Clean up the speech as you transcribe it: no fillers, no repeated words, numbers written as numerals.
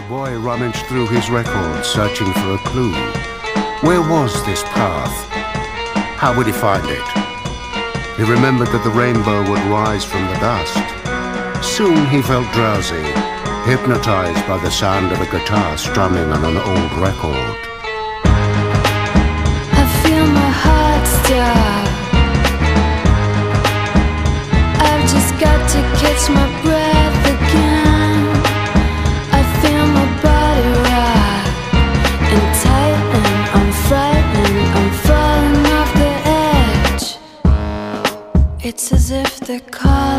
boy rummaged through his records, searching for a clue. Where was this path? How would he find it? He remembered that the rainbow would rise from the dust. Soon he felt drowsy, hypnotized by the sound of a guitar strumming on an old record. I feel my heart stop. I've just got to catch my breath again. I feel my body rock and tighten. I'm frightened, I'm falling off the edge. It's as if they're calling.